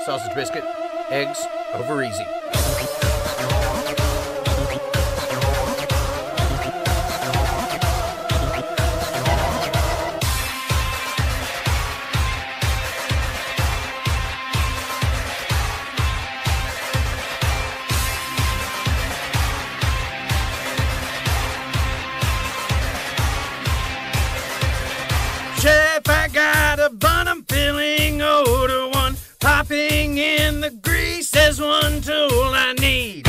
sausage biscuit, eggs, over easy. Chef, I got a bun, I'm feeling older one. Popping in the grease, there's one tool I need.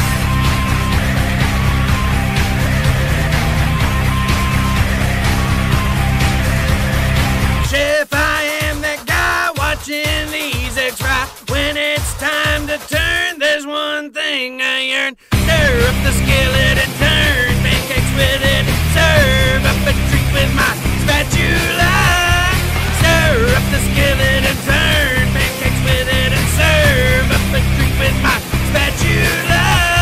Chef, I am that guy watching these eggs fry. When it's time to turn, there's one thing I yearn. Stir up the skillet and turn pancakes with it. Serve up a treat with my spatula. Stir up the skillet and turn pancakes with it, and serve up a treat with my spatula.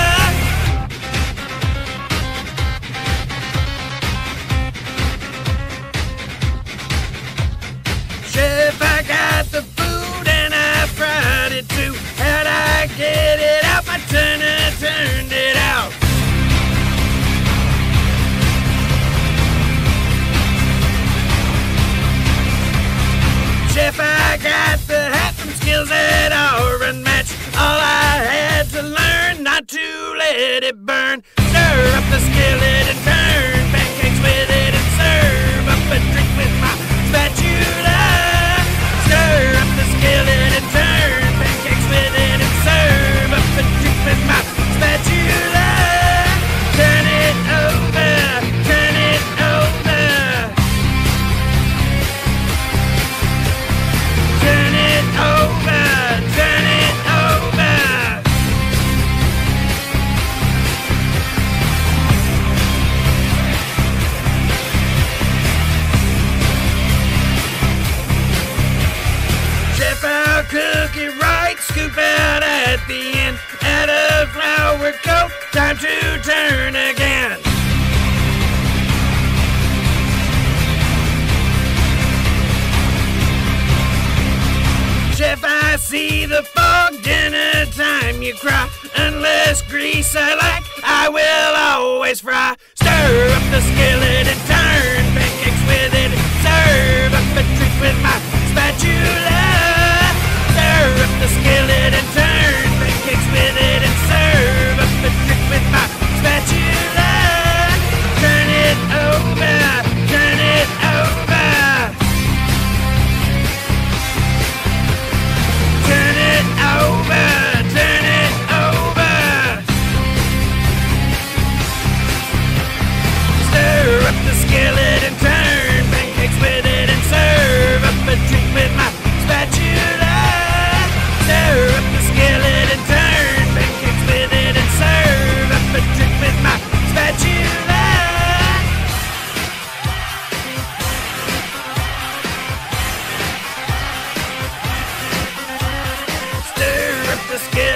Chef, I got the food and I fried it too. How'd I get it out? My turner turned it out. Chef, I got the hat and skills that are unmatched. All I had to learn not to let it burn. Stir up the skillet and turn pancakes with it, and serve up a drink with my spatula. Stir up the skillet and turn pancakes with it, and serve up a drink with my spatula. Turn it over, turn it over. Turn it over, turn it over. Chef, I'll cook it right, scoop out at the end. Add a flour coat, time to turn again. Chef, I see the fog, dinner time you cry. Unless grease I like, I will always fry. Stir up the skillet and turn pancakes with it. Serve up a treat with my spatula. Stir up the skillet and turn pancakes with it, and serve up a treat with my spatula. Turn it over, turn it over. Turn it over, turn it over. Stir up the skillet and turn pancakes with it, and serve up a treat with my spatula. Stir up the skillet and turn pancakes with it, and serve up a treat with my spatula. Stir up the skillet